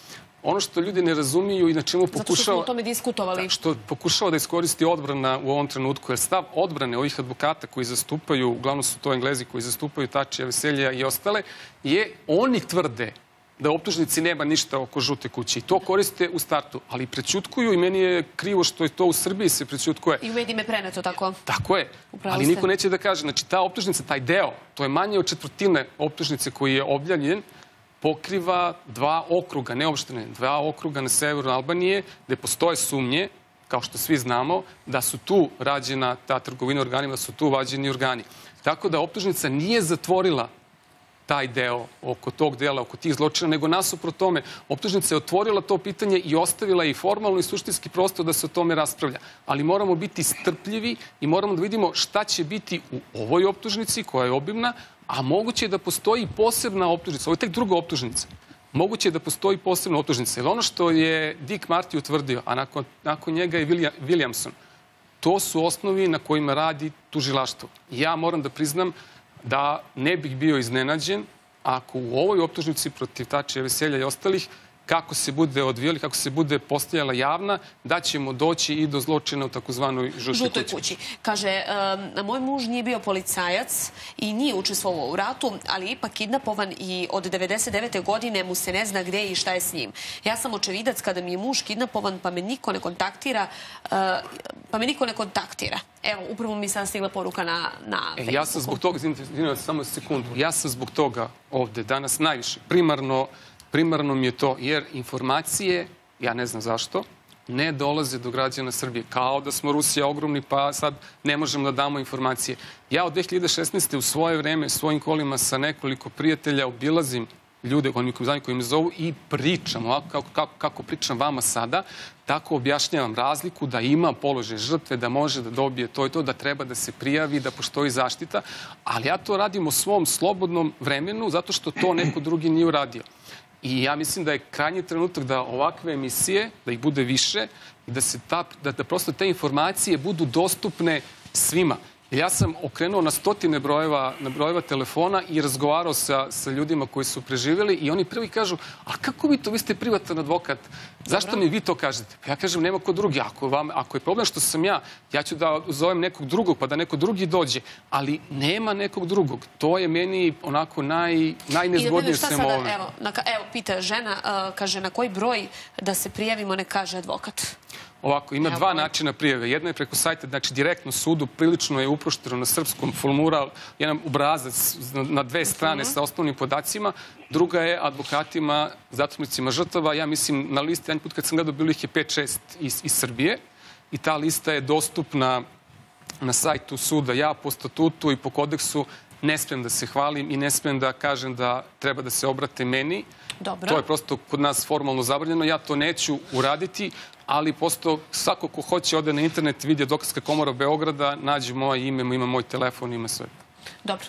Ono što ljudi ne razumiju i na čemu pokušava... Zato što smo o tome diskutovali. Što pokušava da iskoristi odbrana u ovom trenutku, jer stav odbrane ovih advokata koji zastupaju, uglavnom su to Englezi koji zastupaju Tačija, Veselija i ostale, je oni tvrde da optužnici nema ništa oko žute kuće. I to koriste u startu, ali prećutkuju i meni je krivo što je to u Srbiji se prećutkuje. I u medijima je preneto tako. Tako je, ali niko neće da kaže. Znači, ta optužnica, taj deo, to je manje od četvrtine optužnice koji je objavljen, pokriva dva okruga, neopštine, dva okruga na severu Albanije, gde postoje sumnje, kao što svi znamo, da su tu rađena ta trgovina organima, da su tu vađeni organi. Tako da optužnica nije zatvorila taj deo, oko tog dela, oko tih zločina, nego nasuprot tome. Optužnica je otvorila to pitanje i ostavila i formalno i suštinski prostor da se o tome raspravlja. Ali moramo biti strpljivi i moramo da vidimo šta će biti u ovoj optužnici, koja je obimna, a moguće je da postoji posebna optužnica. Ovo je tek druga optužnica. Moguće je da postoji posebna optužnica. Jer ono što je Dick Marty utvrdio, a nakon, nakon njega je Williamson, to su osnovi na kojima radi tužilaštvo. Ja moram da priznam da ne bih bio iznenađen ako u ovoj optužnici protiv Tačija, Veselja i ostalih, kako se bude odvijali, kako se bude postojala javna, da ćemo doći i do zločina u takozvanoj žutoj kući. Kaže, moj muž nije bio policajac i nije učestvovao u ratu, ali je ipak kidnapovan i od devedeset devete godine mu se ne zna gde i šta je s njim. Ja sam očevidac kada mi je muž kidnapovan, pa me niko ne kontaktira, pa me niko ne kontaktira. Evo, upravo mi sad stigla poruka na Facebooku. Ja sam zbog toga, izvinite, samo sekundu, ja sam zbog toga ovde danas najviše, primarno Primarno mi je to, jer informacije, ja ne znam zašto, ne dolaze do građana Srbije. Kao da smo Rusija ogromni, pa sad ne možemo da damo informacije. Ja od dve hiljade šesnaeste. u svoje vreme svojim kolima sa nekoliko prijatelja obilazim ljude koji me zovu i pričam, ovako kako, kako, kako pričam vama sada, tako objašnjavam razliku da ima položaj žrtve, da može da dobije to i to, da treba da se prijavi, da postoji zaštita, ali ja to radim u svom slobodnom vremenu zato što to neko drugi nije uradio. I ja mislim da je krajnji trenutak da ovakve emisije, da ih bude više i da, se ta, da, da prosto te informacije budu dostupne svima. Ja sam okrenuo na stotine brojeva, na brojeva telefona i razgovarao sa, sa ljudima koji su preživjeli i oni prvi kažu, a kako vi to, vi ste privatan advokat, zašto mi vi to kažete? Ja kažem, nema ko drugi. Ako, vam, ako je problem što sam ja, ja ću da zovem nekog drugog pa da neko drugi dođe, ali nema nekog drugog. To je meni onako naj, najnezgodnije svem ovome. Evo, na, evo, pita žena, uh, kaže, na koji broj da se prijavimo, ne kaže advokat. Ovako, ima dva načina prijave. Jedna je preko sajta, znači direktno sudu, prilično je uprošteno na srpskom formural, jedan obrazac na dve strane sa osnovnim podacima. Druga je advokatima, zastupnicima žrtava. Ja mislim, na listi, jedan put kad sam gledao, bilo ih je pet šest iz, iz Srbije. I ta lista je dostupna na sajtu suda. Ja po statutu i po kodeksu ne smem da se hvalim i ne smem da kažem da treba da se obrate meni. Dobro. To je prosto kod nas formalno zabranjeno. Ja to neću uraditi, ali posto svako ko hoće ode na internet, vidi Advokatska komora Beograda, nađe moje ime, ima moj telefon, ima sve. Dobro.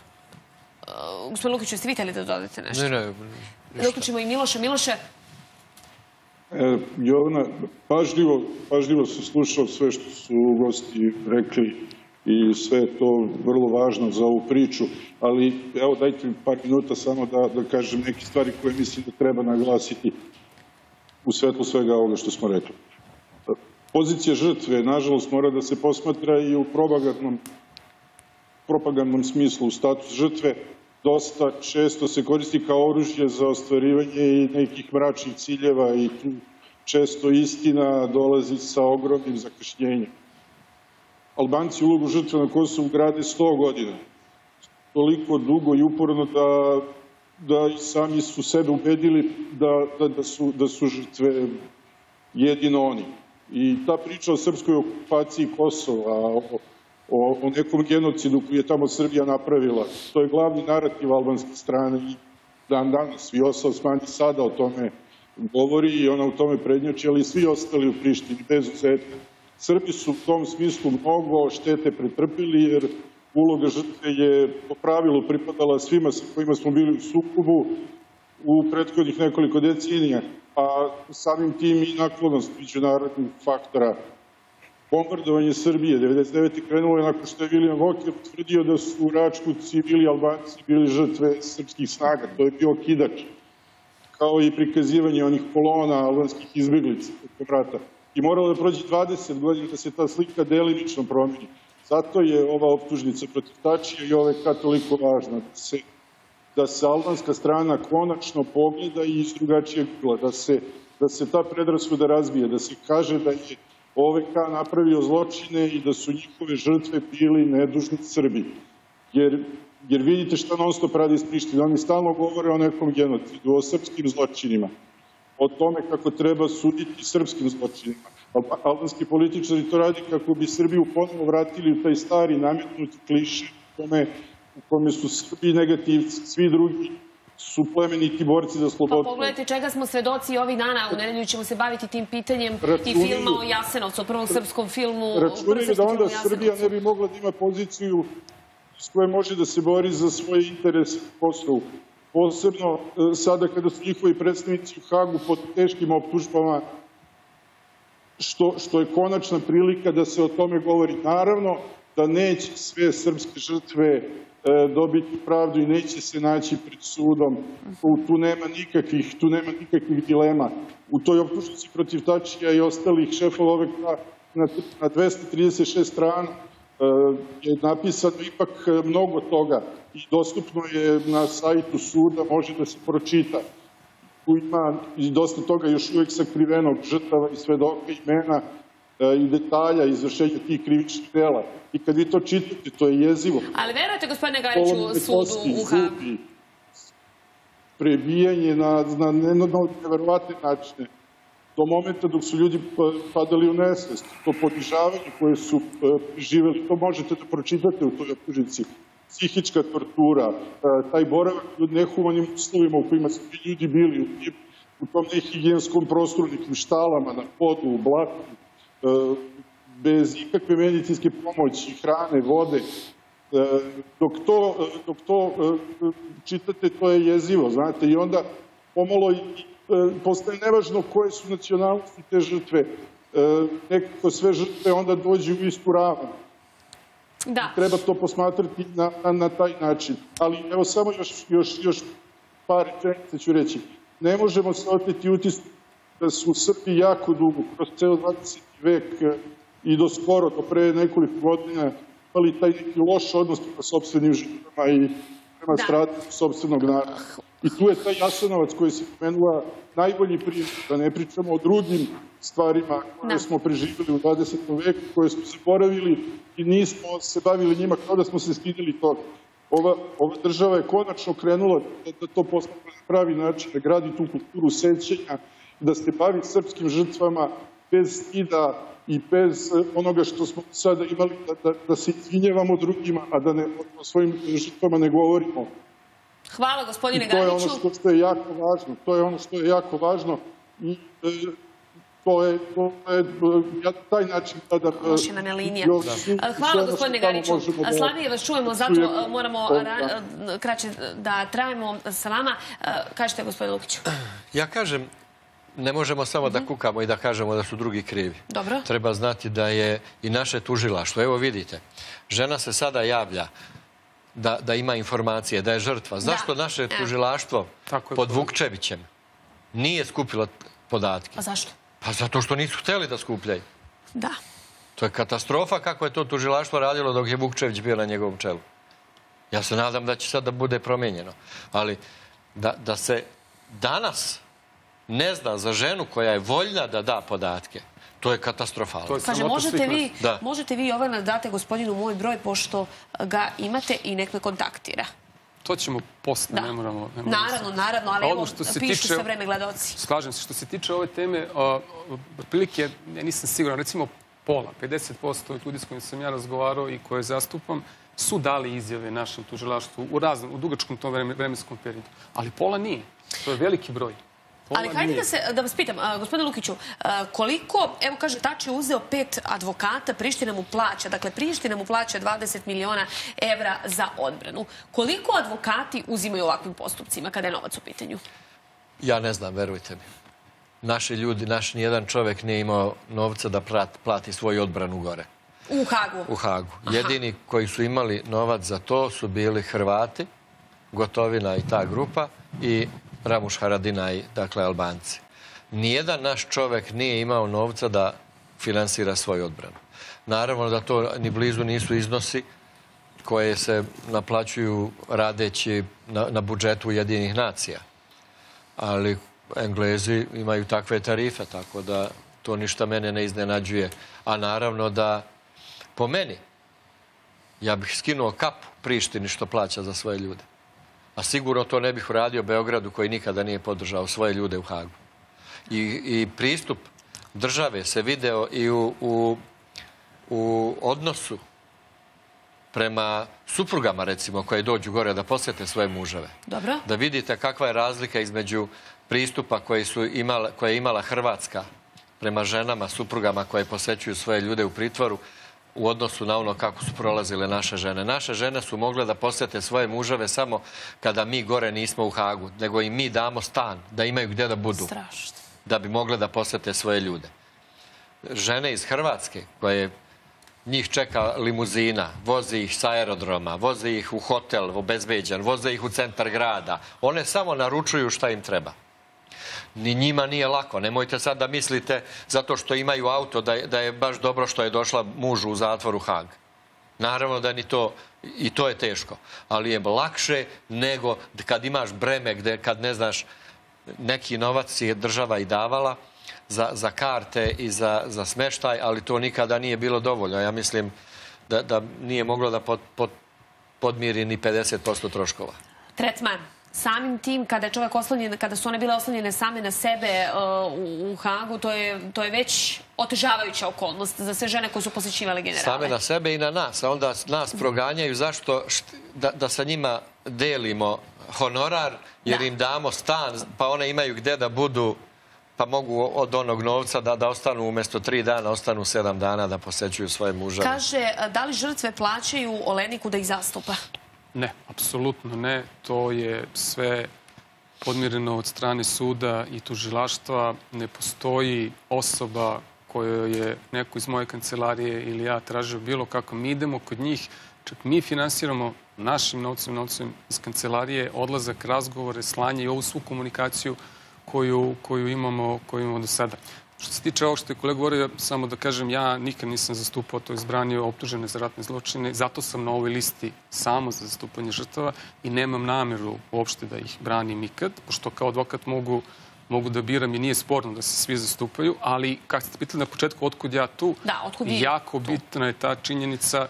Uh, gospodin Lukić, jeste vi hteli da dodate nešto? Ne, ne. Da uključimo i Miloša. Miloše? E, Jovana, pažljivo, pažljivo sam slušao sve što su gosti rekli i sve je to vrlo važno za ovu priču, ali evo dajte mi par minuta samo da, da kažem neke stvari koje mislim da treba naglasiti u svetlu svega ovoga što smo rekli. Pozicija žrtve, nažalost, mora da se posmatra i u propagandnom, propagandnom smislu. U status žrtve dosta često se koristi kao oružje za ostvarivanje i nekih mračnih ciljeva i tu često istina dolazi sa ogromnim zakašnjenjem. Albanci ulogu žrtve na Kosovu grade sto godina. Toliko dugo i uporno da, da i sami su sebe ubedili da, da, da, su, da su žrtve jedino oni. I ta priča o srpskoj okupaciji Kosova, o, o, o nekom genocidu koji je tamo Srbija napravila, to je glavni narativ albanske strane i dan danas. Vjosa Osmani sada o tome govori i ona u tome prednjači, ali i svi ostali u Prištini, bez izuzetka. Srbi su u tom smislu mnogo štete pretrpili, jer uloga žrtve je po pravilu pripadala svima sa kojima smo bili u sukobu u prethodnih nekoliko decenija, a samim tim i naklonost međunarodnih faktora. Bombardovanje Srbije devedeset devete krenulo je nakon što je William Walker utvrdio da su u Račku civili Albanci bili žrtve srpskih snaga. To je bio kidač. kao i prikazivanje onih kolona albanskih izbjeglica preko rata. I moralo da prođe dvadeset godina da se ta slika delimično promeni. Zato je ova optužnica protiv Tačija i ove ka toliko važna. Da se, da se albanska strana konačno pogleda i iz drugačijeg ugla. Da se, da se ta predrasuda razbije. Da se kaže da je O V K napravio zločine i da su njihove žrtve bili nedužni Srbi. Jer, jer vidite šta non stop radi iz Prištine. Oni stalno govore o nekom genocidu, o srpskim zločinima, o tome kako treba suditi srpskim zločinima. Albanski političari to radi kako bi Srbiju ponovo vratili u taj stari nametnuti kliše u kome, u kome su Srbi negativci, svi drugi su plemeniti borci za slobodu. Pa pogledajte čega smo svedoci ovih dana. U nedelju ćemo se baviti tim pitanjem i filma o Jasenovcu, o prvom srpskom filmu. Računaju da onda Srbija ne bi mogla da ima poziciju s koje može da se bori za svoje interese u Kosovu. Posebno sada kada su njihovi predstavnici u Hagu pod teškim optužbama, što, što je konačna prilika da se o tome govori. Naravno da neće sve srpske žrtve e, dobiti pravdu i neće se naći pred sudom. Tu, tu nema nikakvih, tu nema nikakvih dilema. U toj optužnici protiv Tačija i ostalih šefova O V K na, na dvesta trideset šest strana e, je napisano ipak mnogo toga i dostupno je na sajtu suda, može da se pročita. Tu ima i dosta toga još uvek sakrivenog, žrtava i svedoka, imena i detalja izvršenja tih krivičnih dela. I kad vi to čitate, to je jezivo. Ali verujete, gospodine Gajiću, sudu u Hagu? Prebijanje na, na, na neverovatne načine. Do momenta dok su ljudi padali u nesvest, to ponižavanje koje su preživeli, to možete da pročitate u toj optužnici. Psihička tortura, taj boravak u nehumanim uslovima u kojima su ti ljudi bili, u tom nehigijenskom prostoru, nekim štalama, na podu, u blatu, bez ikakve medicinske pomoći, hrane, vode. Dok to, dok to čitate, to je jezivo, znate, i onda pomalo postaje nevažno koje su nacionalnosti te žrtve. Nekako sve žrtve onda dođu u istu ravan. Da. Treba to posmatrati na, na, na taj način. Ali evo samo još, još, još par rečenica ću reći. Ne možemo se oteti utisku da su Srbi jako dugo, kroz ceo dvadeseti vek i do skoro, do pre nekoliko godina, imali taj neki loš odnos prema sopstvenim žrtvama i prema stradanju sopstvenog naroda. I tu je taj Jasenovac koji se pomenula najbolji primjer, da ne pričamo o drugim stvarima koje smo preživjeli u dvadesetom veku, koje smo zaboravili i nismo se bavili njima kao da smo se stidili toga. Ova, ova država je konačno krenula da, da to postane na pravi način, da gradi tu kulturu sećanja, da se bavi srpskim žrtvama bez stida i bez onoga što smo sada imali, da, da, da se izvinjavamo drugima, a da ne, o svojim žrtvama ne govorimo. Hvala, gospodine Gajiću. I to je ono što je jako važno. To je ono što je jako važno i e, to je, to je ja taj način tada... Lošina ne linija. Hvala, gospodine Gajiću. Slabije vas čujemo, zato moramo kraće da trajemo sa vama. Kažete, gospodine Lukiću. Ja kažem, ne možemo samo da kukamo i da kažemo da su drugi krivi. Dobro. Treba znati da je i naše tužilaštvo. Evo vidite, žena se sada javlja da, da ima informacije, da je žrtva. Zašto da. naše tužilaštvo pod Vukčevićem nije skupilo podatke? Pa zašto? Pa zato što nisu htjeli da skupljaju. Da. To je katastrofa kako je to tužilaštvo radilo dok je Vukčević bio na njegovom čelu. Ja se nadam da će sad da bude promijenjeno. Ali da, da se danas ne zna za ženu koja je voljna da da podatke, to je katastrofalno. Kaže, možete vi, možete vi ovaj nas date gospodinu moj broj, pošto ga imate i nek me kontaktira. To ćemo posle, ne moramo... Naravno, naravno, ali evo, pišu sa vreme gledaoci. Slažem se. Što se tiče ove teme, otprilike, ja nisam siguran, recimo pola, pedeset posto ljudi s kojim sam ja razgovarao i koje zastupam, su dali izjave našem tužilaštvu u raznom, u dugačkom tom vremenskom periodu. Ali pola nije. To je veliki broj. Ali hajde da, se, da vas pitam, gospodine Lukiću, koliko, evo kaže, Tači je uzeo pet advokata, Priština mu plaća, dakle Priština mu plaća dvadeset miliona evra za odbranu. Koliko advokati uzimaju ovakvim postupcima kada je novac u pitanju? Ja ne znam, verujte mi. Naši ljudi, naš nijedan čovjek nije imao novca da plati svoju odbranu gore. U Hagu? U Hagu. Jedini koji su imali novac za to su bili Hrvati, Gotovina i ta grupa, i Ramuš Haradinaj, dakle Albanci. Nijedan naš čovek nije imao novca da finansira svoju odbranu. Naravno da to ni blizu nisu iznosi koje se naplaćuju radeći na, na budžetu Ujedinjenih nacija. Ali Englezi imaju takve tarife, tako da to ništa mene ne iznenađuje. A naravno da, po meni, ja bih skinuo kapu Prištini što plaća za svoje ljude. A sigurno to ne bih uradio Beogradu koji nikada nije podržao svoje ljude u Hagu. I, i pristup države se video i u, u, u odnosu prema suprugama, recimo, koje dođu gore da posete svoje muževe. Dobro. Da vidite kakva je razlika između pristupa koje, su imala, koje je imala Hrvatska prema ženama, suprugama koje posećuju svoje ljude u pritvoru u odnosu na ono kako su prolazile naše žene. Naše žene su mogle da posete svoje muževe samo kada mi gore nismo u Hagu, nego i mi damo stan, da imaju gdje da budu. Strašno. Da bi mogle da posete svoje ljude. Žene iz Hrvatske, koje njih čeka limuzina, vozi ih sa aerodroma, vozi ih u hotel obezbeđen, voze ih u centar grada. One samo naručuju šta im treba. Ni njima nije lako. Nemojte sad da mislite zato što imaju auto da je, da je baš dobro što je došla mužu u zatvor u Hag. Naravno da ni to, i to je teško. Ali je lakše nego kad imaš breme gde kad ne znaš neki novac je država i davala za, za karte i za, za smeštaj, ali to nikada nije bilo dovoljno. Ja mislim da, da nije moglo da pod, pod, podmiri ni pedeset posto troškova. Tretman. Samim tim, kada je čovjek oslonjen, kada su one bile oslonjene same na sebe uh, u, u Hagu, to je, to je već otežavajuća okolnost za sve žene koje su posjećivale generale. Same na sebe i na nas, a onda nas proganjaju zašto da, da sa njima delimo honorar, jer da. im damo stan, pa one imaju gdje da budu, pa mogu od onog novca da, da ostanu umjesto tri dana, ostanu sedam dana da posećuju svoje muževe. Kaže, da li žrtve plaćaju Oleniku da ih zastupa? Ne, apsolutno ne. To je sve podmireno od strane suda i tužilaštva. Ne postoji osoba kojoj je neko iz moje kancelarije ili ja tražio bilo kako. Mi idemo kod njih, čak mi finansiramo našim novcem, novcem iz kancelarije, odlazak, razgovore, slanje i ovu svu komunikaciju koju, koju, imamo, koju imamo do sada. Što se tiče ovog što je kolega govorio, samo da kažem, ja nikad nisam zastupao, to izbranio optužene za ratne zločine. Zato sam na ovoj listi samo za zastupanje žrtava i nemam nameru uopšte da ih branim nikad, pošto kao advokat mogu, mogu da biram i nije sporno da se svi zastupaju, ali kako ste pitali na početku, otkud ja tu, da, otkud je jako tu? Bitna je ta činjenica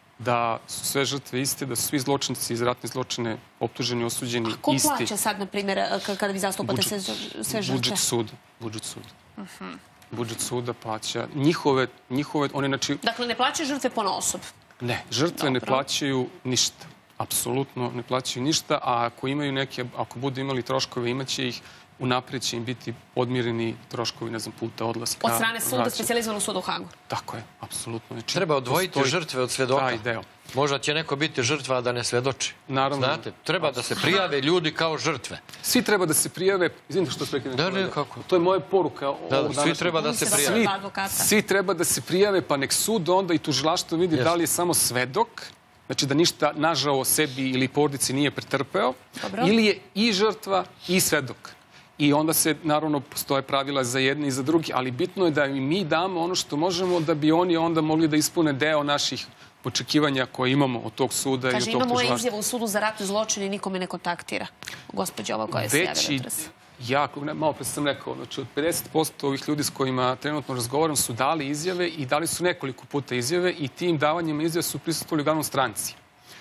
da su sve žrtve iste, da su svi zločinci iz ratne zločine optuženi, osuđeni isti. A ko plaća sad, na primjer, kada vi zastupate sve, sve žrtve? Budžet suda. Budžet suda. Uh-huh. Budžet suda plaća njihove, njihove, one znači... Dakle, ne plaćaju žrtve ponaosob? Ne, žrtve Dobro. ne plaćaju ništa. Apsolutno ne plaćaju ništa, a ako imaju neke, ako budu imali troškove, imaće ih, unaprijed će im biti podmireni troškovi, ne znam, puta odlaska. Od strane suda, specijalizovanog suda u Hagu? Tako je, apsolutno. Znači, treba odvojiti postoji... žrtve od svedoka. Taj deo. Možda će neko biti žrtva, a da ne svedoči. Naravno. Znate, treba da se prijave ljudi kao žrtve. Svi treba da se prijave. Izvinite što prekidam. Da, ne, kako? To je moja poruka. Da, da, svi treba da se prijave. Svi, svi treba da se prijave, pa nek sud onda i tužilaštvo vidi yes. da li je samo svedok, znači da ništa nažao sebi ili porodici nije pretrpeo, Dobro. ili je i žrtva i svedok. I onda se, naravno, postoje pravila za jedne i za drugi, ali bitno je da i mi damo ono što možemo da bi oni onda mogli da ispune deo naših očekivanja koje imamo od tog suda Kaže, i od tog tužilaštva. Kaže, imamo izjavu u sudu za ratne zločine i nikome ne kontaktira. Gospođa ova koja je se javila jutros. Jako, ne, malo pre sam rekao, znači od pedeset posto ovih ljudi s kojima trenutno razgovaram su dali izjave i dali su nekoliko puta izjave i tim davanjima izjave su prisustvovali uglavnom stranci.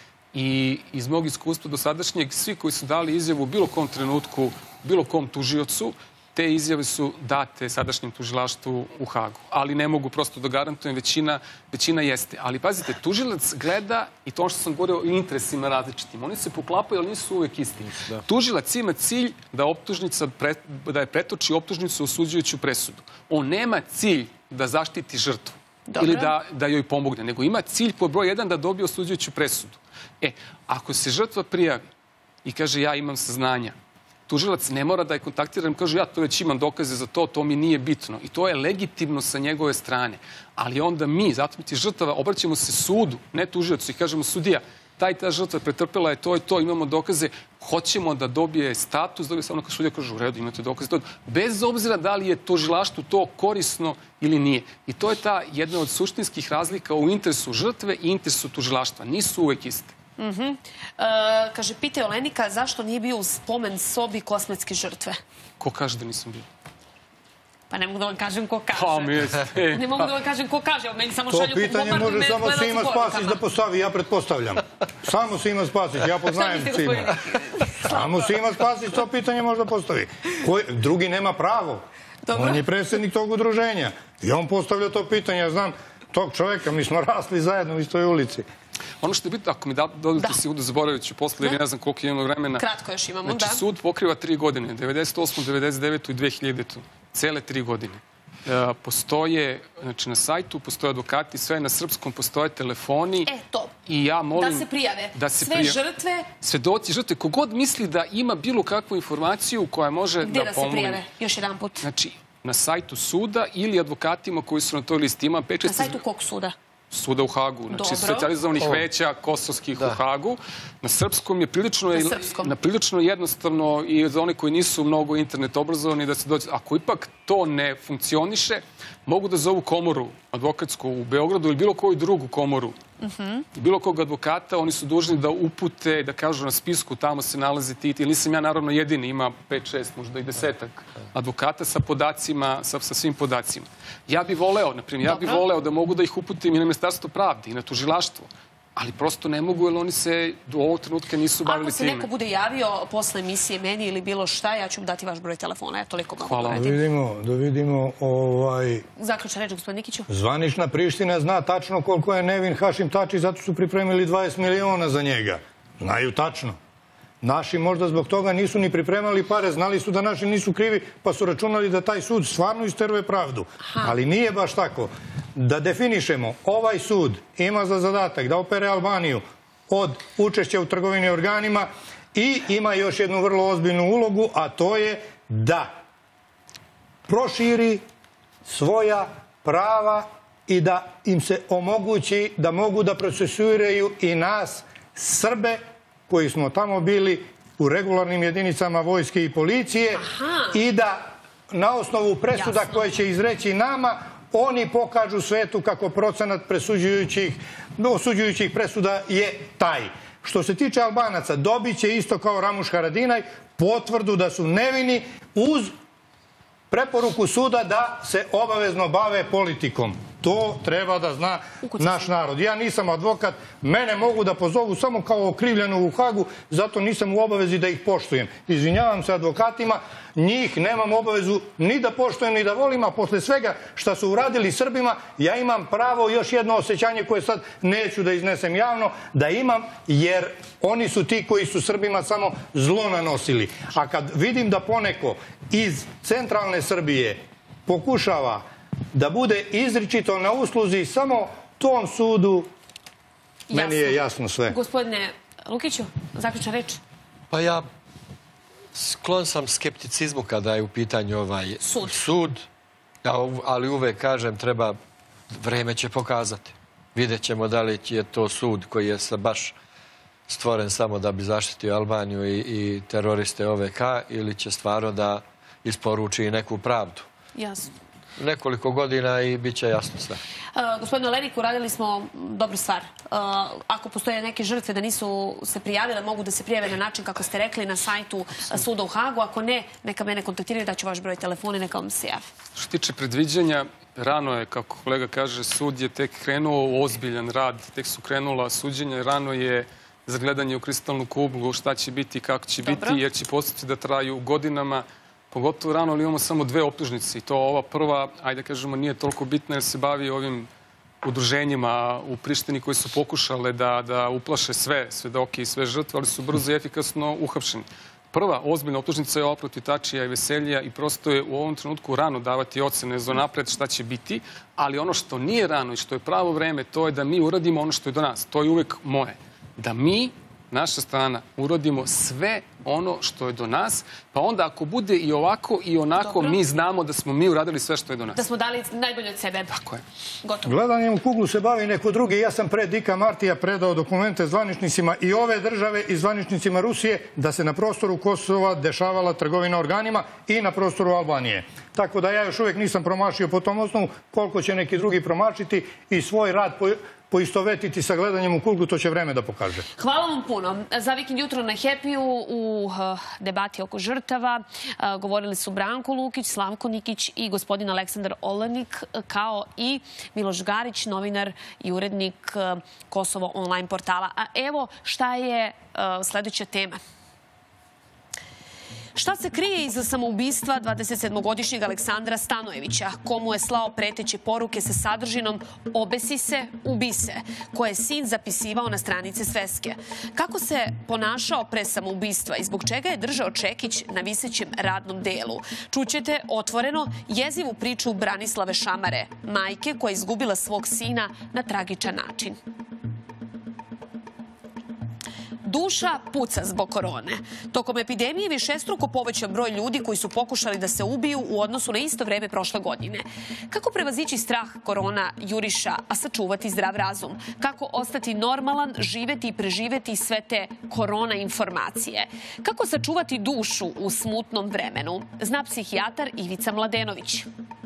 I iz mog iskustva do sadašnjeg, svi koji su dali izjavu u bilo kom trenutku, bilo kom tužiocu, te izjave su date sadašnjem tužilaštvu u Hagu. Ali ne mogu prosto da garantujem, većina, većina jeste. Ali pazite, tužilac gleda, i to što sam govorio o interesima različitim, oni se poklapaju, ali nisu uvijek isti. Da. Tužilac ima cilj da, optužnica pre, da je pretoči optužnicu osuđujuću presudu. On nema cilj da zaštiti žrtvu. Dobro. Ili da, da joj pomogne, nego ima cilj pod broj jedan da dobije osuđujuću presudu. E, ako se žrtva prijavi i kaže ja imam saznanja, tužilac ne mora da je kontaktiram, kaže ja to već imam dokaze za to, to mi nije bitno. I to je legitimno sa njegove strane. Ali onda mi, zaštitnici žrtava, obraćamo se sudu, ne tužiocu i kažemo sudija, taj ta žrtva pretrpela je to i to, imamo dokaze, hoćemo da dobije status, dobije samo kao sudija kaže u redu, imate dokaze, to, bez obzira da li je tužilaštvu to korisno ili nije. I to je ta jedna od suštinskih razlika u interesu žrtve i interesu tužilaštva. Nisu uvek iste. Mm-hmm. e, kaže, pite Olenika zašto nije bio u spomen sobi kosmetske žrtve? Ko kaže da nisam bio? Pa ne mogu da vam kažem ko kaže. Pa mi jeste. Ne mogu da vam kažem ko kaže, meni samo to šalju... pitanje može samo Sima Spasić da postavi, ja pretpostavljam. Samo Sima Spasić, ja poznajem Simu. Samo Sima Spasić to pitanje može da postavi. Ko, drugi nema pravo. Dobro. On je predsjednik tog udruženja. I on postavlja to pitanje, ja znam tog čovjeka, mi smo rasli zajedno u istoj ulici. Ono što je bitno, ako mi dodate sekundu, zaboravit ću posle, jer ne znam koliko imamo vremena. Kratko još imamo, da. Znači, sud pokriva tri godine, devedeset osmu, devedeset devetu i dve hiljadite. Cele tri godine. Postoje, znači na sajtu, postoje advokati, sve na srpskom, postoje telefoni. E, to. I ja molim... Da se prijave. Da se sve prijave. Žrtve... Svedoci, žrtve. Kogod misli da ima bilo kakvu informaciju koja može Gde da da pomogne. se prijave? Još jedan put. Znači, na sajtu suda ili advokatima koji su na toj listi. Ima pet šest... Na sajtu kog suda? Suda u Hagu, znači specijalizovanih veća kosovskih u Hagu. Na srpskom je prilično, je, na prilično jednostavno i za one koji nisu mnogo internet obrazovani da se dođe. Ako ipak to ne funkcioniše, mogu da zovu komoru advokatsku u Beogradu ili bilo koju drugu komoru. Uh-huh. Bilo kog advokata, oni su dužni da upute, da kažu na spisku, tamo se nalazi ti, jer nisam ja naravno jedini, ima pet, šest, možda i desetak advokata sa podacima, sa, sa svim podacima. Ja bih voleo, na primjer, ja bih voleo da mogu da ih uputim i na Ministarstvo pravde i na tužilaštvo. Ali prosto ne mogu, jer oni se do ovog trenutka nisu bavili time. Ako se neko bude javio posle emisije meni ili bilo šta, ja ću dati vaš broj telefona. Ja toliko mogu Hvala. Da vidimo, da vidimo ovaj... Zaključna reč, gospodin Nikiću. Zvanična Priština zna tačno koliko je nevin Hašim Tači, zato su pripremili dvadeset miliona za njega. Znaju tačno. Naši možda zbog toga nisu ni pripremali pare, znali su da naši nisu krivi, pa su računali da taj sud stvarno isteruje pravdu. Ali nije baš tako. Da definišemo, ovaj sud ima za zadatak da opere Albaniju od učešća u trgovini organima i ima još jednu vrlo ozbiljnu ulogu, a to je da proširi svoja prava i da im se omogući da mogu da procesuiraju i nas, Srbe, koji smo tamo bili u regularnim jedinicama vojske i policije. Aha. I da na osnovu presuda Jasno. koje će izreći nama, oni pokažu svetu kako procenat presuđujućih, osuđujućih presuda je taj. Što se tiče Albanaca, dobit će isto kao Ramuš Haradinaj potvrdu da su nevini uz preporuku suda da se obavezno bave politikom. To treba da zna naš narod. Ja nisam advokat, mene mogu da pozovu samo kao okrivljenu u Hagu, zato nisam u obavezi da ih poštujem. Izvinjavam se advokatima, njih nemam obavezu ni da poštujem ni da volim, a posle svega što su uradili Srbima, ja imam pravo, još jedno osjećanje koje sad neću da iznesem javno, da imam, jer oni su ti koji su Srbima samo zlo nanosili. A kad vidim da poneko iz centralne Srbije pokušava da bude izričito na usluzi samo tom sudu, meni je jasno sve. Gospodine Lukiću, zaključna reč. Pa ja sklon sam skepticizmu kada je u pitanju ovaj sud. sud, ali uvek kažem, treba, vreme će pokazati. Vidjet ćemo da li je to sud koji je baš stvoren samo da bi zaštitio Albaniju i, i teroriste O V K ili će stvarno da isporuči neku pravdu. Jasno. Nekoliko godina i bit će jasno sve. Uh, gospodine Oleniku, uradili smo dobru stvar. Uh, ako postoje neke žrtve da nisu se prijavile, mogu da se prijave na način kako ste rekli na sajtu suda u Hagu. Ako ne, neka mene kontaktiraju, da ću vaš broj telefona i neka vam se javi. Što se tiče predviđanja, rano je, kako kolega kaže, sud je tek krenuo u ozbiljan rad, tek su krenula suđenja, rano je za gledanje u kristalnu kuglu, šta će biti, kako će Dobro. biti, jer će postupci da traju godinama. Pogotovo rano, ali imamo samo dve optužnice i to ova prva, ajde kažemo, nije toliko bitna jer se bavi ovim udruženjima u Prištini koji su pokušale da, da uplaše sve svedoke i sve žrtve, ali su brzo i efikasno uhapšeni. Prva ozbiljna optužnica je ova protiv Tačija i Veselija i prosto je u ovom trenutku rano davati ocene za napred šta će biti, ali ono što nije rano i što je pravo vreme, to je da mi uradimo ono što je do nas. To je uvek moje. Da mi, naša strana, uradimo sve ono što je do nas, pa onda ako bude i ovako i onako, mi znamo da smo mi uradili sve što je do nas. Da smo dali najbolje od sebe. Tako je. Gotovo. Gledanjem u kuglu se bavi neko drugi. Ja sam pre Dika Martija predao dokumente zvaničnicima i ove države i zvaničnicima Rusije da se na prostoru Kosova dešavala trgovina organima i na prostoru Albanije. Tako da ja još uvijek nisam promašio po tom osnovu, koliko će neki drugi promašiti i svoj rad poistovetiti sa gledanjem u kuglu, to će vreme da pokaže. Hvala vam puno. Za Vikend jutro na Happy-u u debati oko žrtava govorili su Branko Lukić, Slavko Nikić i gospodin Aleksandar Olenik, kao i Miloš Garić, novinar i urednik Kosovo online portala. A evo šta je sljedeća tema. Šta se krije iza samoubistva dvadesetsedmogodišnjeg Aleksandra Stanojevića, komu je slao preteće poruke sa sadržinom "obesi se, ubi se", koje je sin zapisivao na stranice sveske? Kako se ponašao pre samoubistva i zbog čega je držao čekić na visećem radnom delu? Čućete otvoreno jezivu priču Branislave Šamare, majke koja je izgubila svog sina na tragičan način. Duša puca zbog korone. Tokom epidemije višestruko povećan broj ljudi koji su pokušali da se ubiju u odnosu na isto vreme prošle godine. Kako prevazići strah korona juriša, a sačuvati zdrav razum? Kako ostati normalan, živeti i preživeti sve te korona informacije? Kako sačuvati dušu u smutnom vremenu? Zna psihijatar Ivica Mladenović.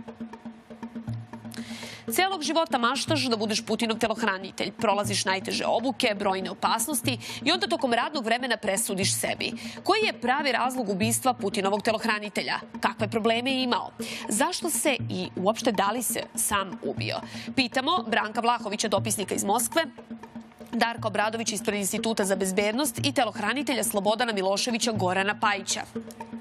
Celog života maštaš da budeš Putinov telohranitelj. Prolaziš najteže obuke, brojne opasnosti i onda tokom radnog vremena presudiš sebi. Koji je pravi razlog ubistva Putinovog telohranitelja? Kakve probleme je imao? Zašto se i uopšte da li se sam ubio? Pitamo Branka Vlahovića, dopisnika iz Moskve, Darka Obradovića ispred Instituta za bezbednost i telohranitelja Slobodana Miloševića Gorana Pajića.